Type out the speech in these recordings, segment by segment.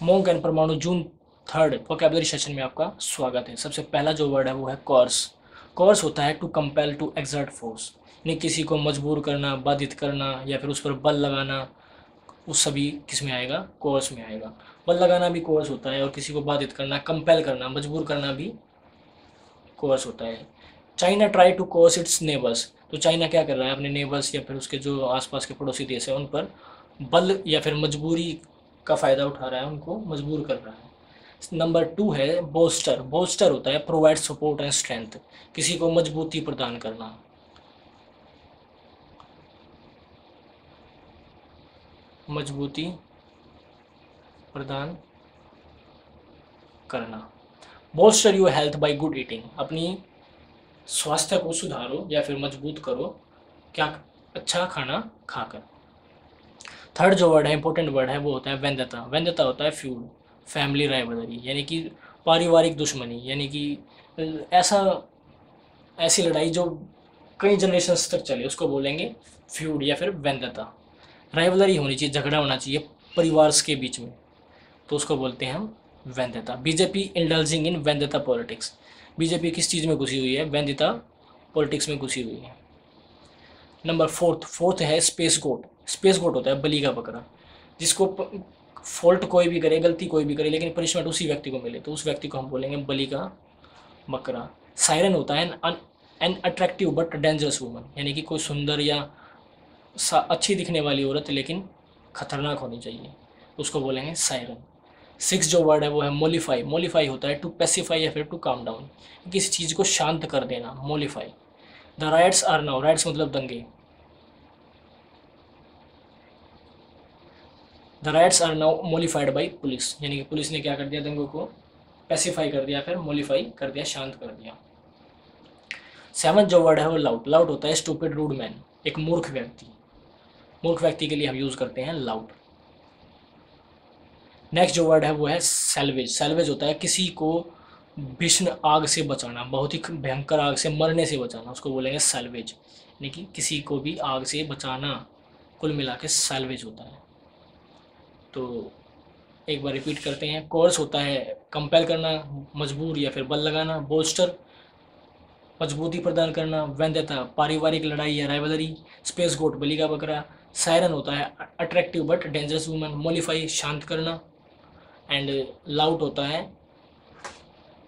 Monk and परमाणु जून 3 vocabulary session में आपका स्वागत है। सबसे पहला जो वर्ड है वो है कोर्स। कोर्स होता है to compel, to exert force, यानी किसी को मजबूर करना, बाधित करना या फिर उस पर बल लगाना। उस सभी किस में आएगा? कोर्स में आएगा। बल लगाना भी कोर्स होता है और किसी को बाधित करना, कंपेल करना, मजबूर करना भी कोर्स होता है। China try to coerce its neighbours, तो चाइना क्या कर रहा है? अपने नेबर्स या फिर उसके जो आसपास के पड़ोसी देश है उन पर बल या फिर मजबूरी का फ़ायदा उठा रहा है, उनको मजबूर कर रहा है। नंबर 2 है बोस्टर। बोस्टर होता है प्रोवाइड सपोर्ट एंड स्ट्रेंथ, किसी को मजबूती प्रदान करना। मजबूती प्रदान करना। Booster your health by good eating, अपनी स्वास्थ्य को सुधारो या फिर मजबूत करो क्या? अच्छा खाना खाकर। थर्ड जो वर्ड है, इंपॉर्टेंट वर्ड है, वो होता है वेंदता। वेंदता होता है फ्यूड, फैमिली राइवलरी, यानी कि पारिवारिक दुश्मनी, यानी कि ऐसा ऐसी लड़ाई जो कई जनरेशन्स तक चले उसको बोलेंगे फ्यूड या फिर वेंदता। राइवलरी होनी चाहिए, झगड़ा होना चाहिए परिवार के बीच में, तो उसको बोलते हैं हम vendetta. BJP indulging in vendetta politics, BJP किस चीज़ में घुसी हुई है? वेंदता पॉलिटिक्स में घुसी हुई है। नंबर फोर्थ है स्पेस गोट। स्पेस गोट होता है बलि का बकरा, जिसको फॉल्ट कोई भी करे, गलती कोई भी करे, लेकिन पनिशमेंट उसी व्यक्ति को मिले, तो उस व्यक्ति को हम बोलेंगे बलि का बकरा। सायरन होता है an attractive but dangerous woman, यानी कि कोई सुंदर या अच्छी दिखने वाली औरत लेकिन खतरनाक होनी चाहिए, उसको बोलेंगे सायरन। 6 जो वर्ड है वो है मोलिफाई। मोलिफाई होता है टू पेसिफाई या फिर टू काम डाउन, किसी चीज़ को शांत कर देना, mollify. The riots are now, riots मतलब दंगे। The riots are now mollified by police, यानी कि पुलिस ने क्या कर दिया? दंगों को पेसिफाई कर दिया, फिर मोलिफाई कर दिया, शांत कर दिया। 7 जो वर्ड है वो लाउड। लाउड होता है स्टूपिड रूड मैन, एक मूर्ख व्यक्ति। मूर्ख व्यक्ति के लिए हम यूज़ करते हैं लाउड। नेक्स्ट जो वर्ड है वो है सैल्वेज। सैल्वेज होता है किसी को भीषण आग से बचाना, बहुत ही भयंकर आग से मरने से बचाना, उसको बोलेंगे सैल्वेज, यानी कि किसी को भी आग से बचाना, कुल मिला के सैल्वेज होता है। तो एक बार रिपीट करते हैं। कोर्स होता है कंपेल करना, मजबूर या फिर बल लगाना। बोस्टर मजबूती प्रदान करना। वेंदेता पारिवारिक लड़ाई या राइवलरी। स्पेस गोट बलि का बकरा। सायरन होता है attractive but dangerous woman. Mollify शांत करना। एंड लाउट होता है,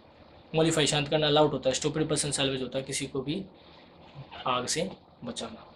मोलिफाई शांत करना, लाउट होता है स्टूपिड पर्सन। सैल्वेज होता है किसी को भी आग से बचाना।